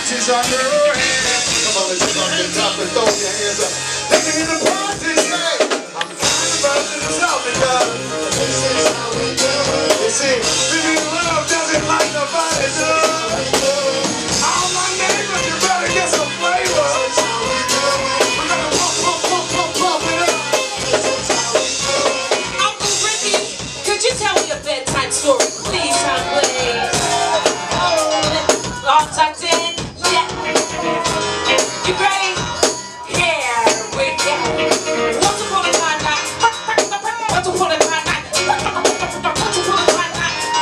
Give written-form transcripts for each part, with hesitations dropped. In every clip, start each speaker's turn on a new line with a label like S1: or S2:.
S1: she's on your hand. Come on, let's jump and drop and throw your hands up. Let me hear the party say, I'm kind of about to stop because this is how we do it. You see, living love doesn't like nobody does. All my neighbors, you better get some flavor. This is how we do it. We're gonna pump it up. This is how we do it.
S2: Uncle Ricky, could you tell me a bedtime story, please, son, please? All tucked in? Yeah. You ready? Here we go. Once upon a time, once upon a time, once upon a time,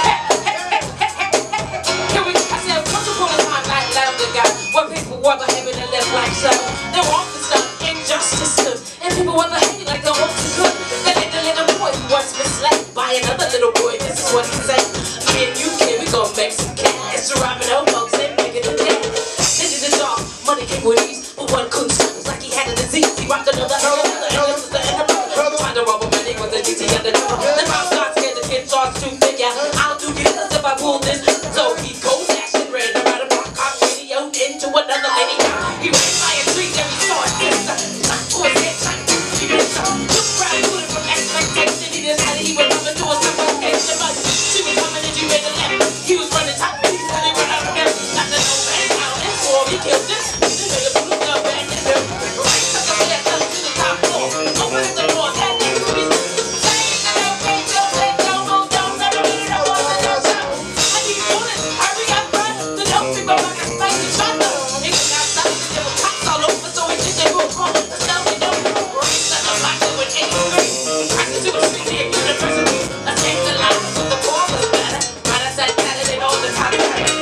S2: here we go. I said, once upon a time, long ago, when people were behaving and lived like so, there were often some injustice stood, and people were behaving like they hoped to good. Then the little boy who was misled by another little boy. This is what he said: me and you, kid, we gon' make some cash, robbing hobos and making a dance. This is the dog, money came with ease, but one couldn't stop. It was like he had a disease. He rocked another, and this is the end of it. Trying to rob a money with the GT and the door. The mouse got scared, the kid starts to think, yeah, I'll do this if I pull this. So he goes dashing, ran around a block, cop video into another lady. He ran by a tree, then he saw an instant. Shot to his head, shot to his head. Look right, put it from expectation. He decided he would come into a suffocation, but she was coming and she made a left. He was running top, he said he run out of gas. Got the no man out, and swore he killed this. This nigga blew the gun back and him. Right to the left, up to the top floor. Open the door, that nigga to his. I keep pulling, hurry up, run. The dope people like a spicy shotgun. Nigga got stopped, there were cops all over, so he did they move on. Let's go, we don't know. Right to the block, they went 83. Practice to a street here, university. Let's take the life, so the poor was better. Right, I said, tell it all the time.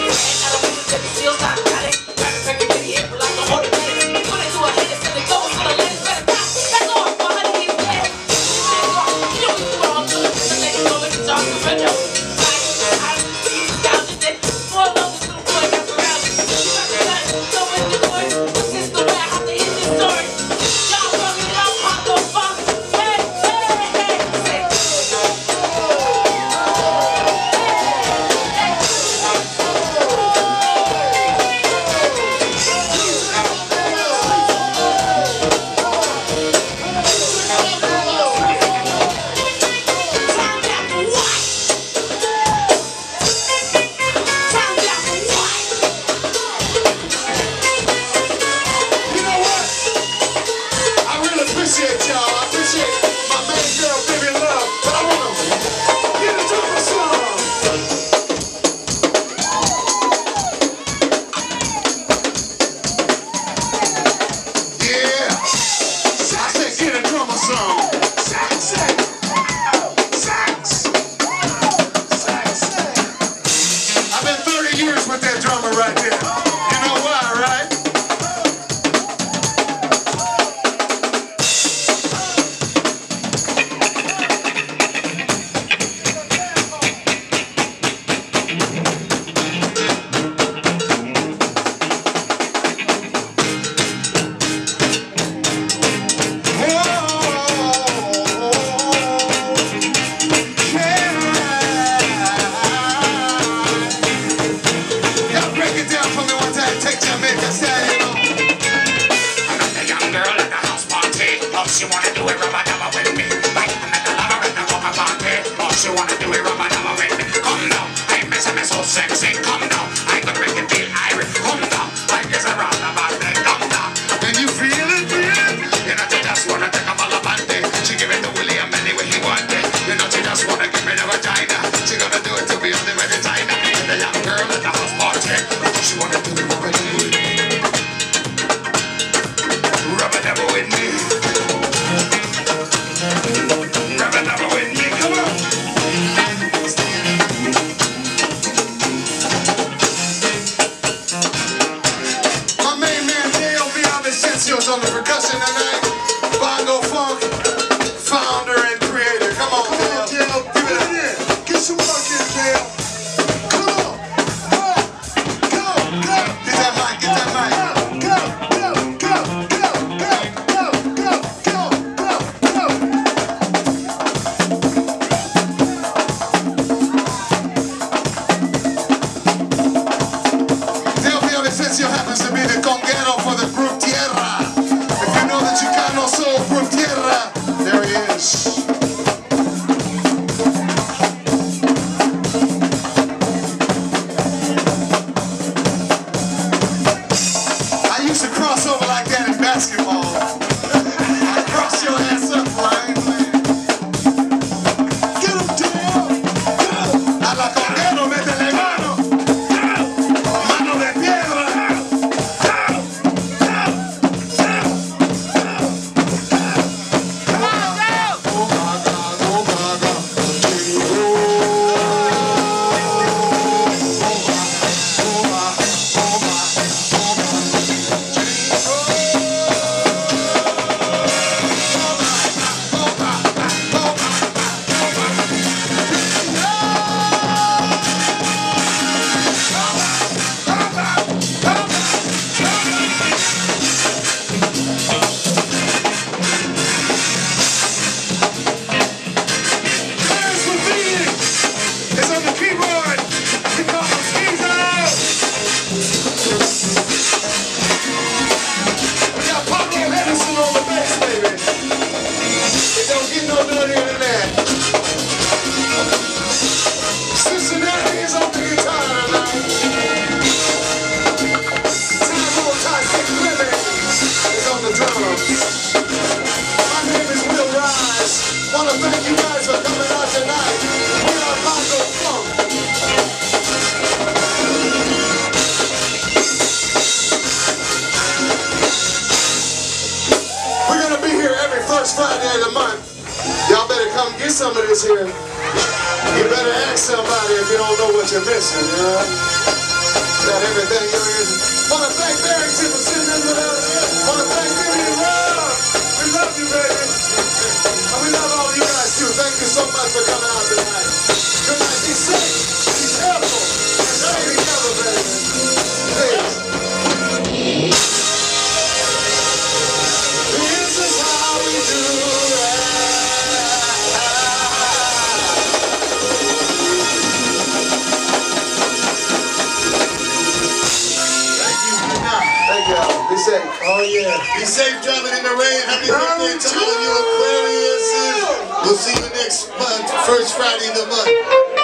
S3: She wanna do it rubber-dubber with me. Like I'm at the lover at the coca party. Oh, she wanna do it rubber-dubber with me. Come now, I miss me so sexy. Come now, I could make it feel Irish. Come now, I guess I'm round about it. Come now, can you feel it, feel it? You know she just wanna take a malabante. She give it to William anyway he want it. You know she just wanna give me the vagina. She gonna do it to me on the vagina. The young girl at the house party. She wanna do it rubber-dubber with me. Rubber-dubber with me. Rubber-dubber with me, come on. My main
S1: basketball. Cross your ass up, right? Get him, Dale. A la Conguero, métele mano. Mano de piedra. Friday of the month. Y'all better come get some of this here. You better ask somebody if you don't know what you're missing, you know? Got everything you're in. Wanna thank Barrington for sitting in with us. Wanna thank Vivian Love. We love you, baby. And we love all you guys too. Thank you so much for coming out tonight. Good night. Be safe. Be careful. And stay together, baby. Please. This is how we do it. Thank y'all. Be safe.
S4: Oh yeah. Be safe driving in the rain. Happy birthday to all of you Aquariuses. We'll see you next month, first Friday of the month.